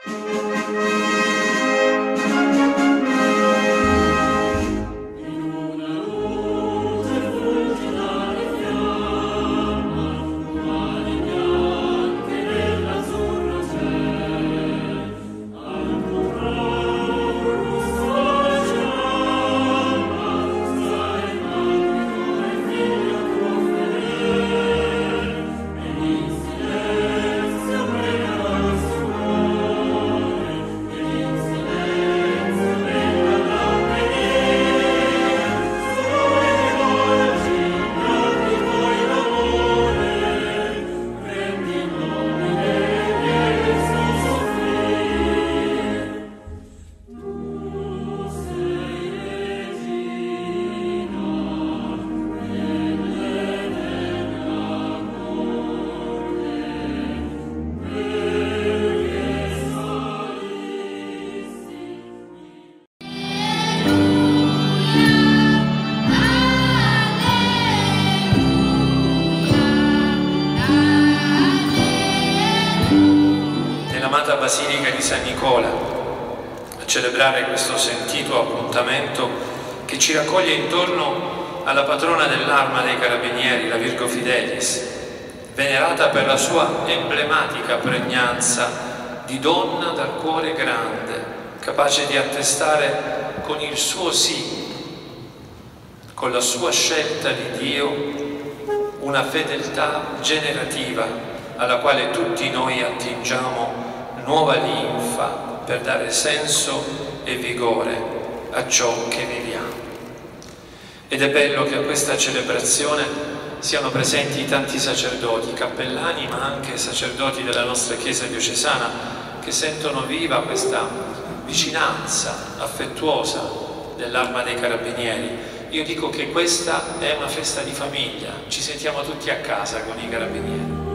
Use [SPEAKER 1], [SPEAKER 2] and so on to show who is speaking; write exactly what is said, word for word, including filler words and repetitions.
[SPEAKER 1] Nell'amata Basilica di San Nicola, a celebrare questo sentito appuntamento che ci raccoglie intorno alla patrona dell'Arma dei Carabinieri, la Virgo Fidelis, venerata per la sua emblematica pregnanza di donna dal cuore grande, capace di attestare con il suo sì, con la sua scelta di Dio, una fedeltà generativa alla quale tutti noi attingiamo nuova linfa per dare senso e vigore a ciò che viviamo. Ed è bello che a questa celebrazione siano presenti tanti sacerdoti, cappellani, ma anche sacerdoti della nostra Chiesa diocesana, che sentono viva questa vicinanza affettuosa dell'Arma dei Carabinieri. Io dico che questa è una festa di famiglia, ci sentiamo tutti a casa con i Carabinieri.